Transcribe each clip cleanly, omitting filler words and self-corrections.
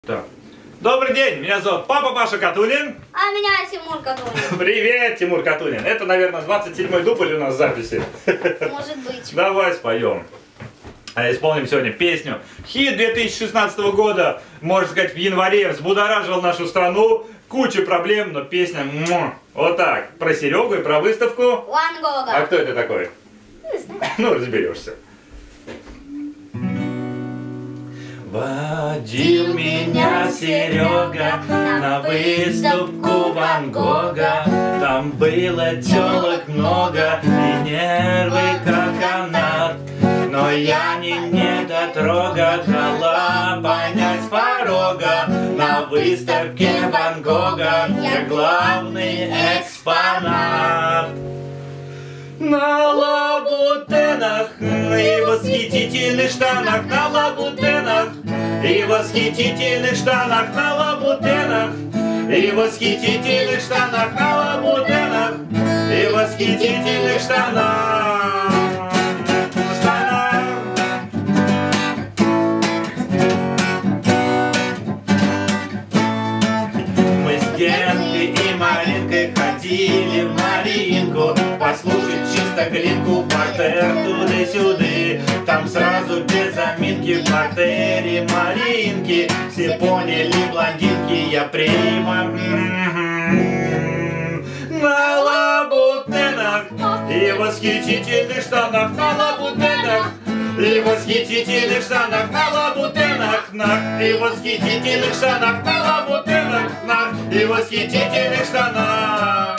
Так. Добрый день, меня зовут Папа Паша Катунин. А меня Тимур Катунин. Привет, Тимур Катунин. Это, наверное, 27-й дубль у нас записи. Может быть. Давай споем. Исполним сегодня песню. Хит 2016 года, можно сказать, в январе взбудоражил нашу страну. Куча проблем, но песня вот так. Про Серегу и про выставку. Ван Гога. А кто это такой? Не знаю. Ну, разберешься. Водил меня Серега на выставку Ван Гога. Там было телок много и нервы как канат. Но я не недотрога, дала понять с порога. На выставке Ван Гога я главный экспонат. На лабутенах и восхитительных штанах, на лабутенах и восхитительных штанах, на лабутенах и восхитительных штанах, на лабутенах и восхитительных штанах. Мы с Генкой и Маринкой ходили в Маринку послушать чисто глинку, партер туды-сюды. Там сразу без заминки в партере Маринки. Все поняли, блондинки, я прямо на лабутенах и восхитительных штанах, на лабутенах и восхитительных штанах, на лабутенах, и восхитительных штанах, на лабутенах, и восхитительных штанах.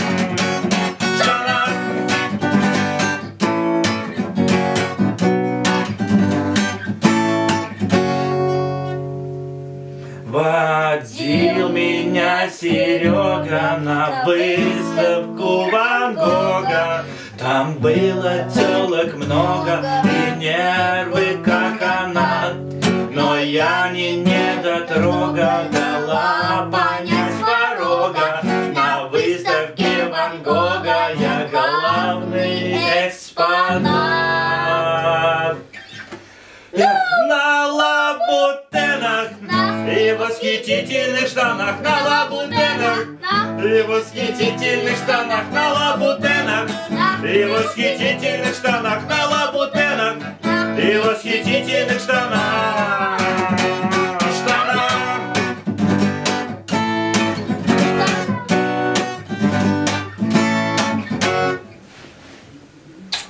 Водил меня Серега на выставку Ван Гога. Там было телок много и нервы как канат. Но я не недотрога, дала понять с порога. На выставке Ван Гога я главный экспонат. На лабутенах и восхитительных штанах, на лабутенах и восхитительных штанах, на лабутенах и восхитительных штанах, на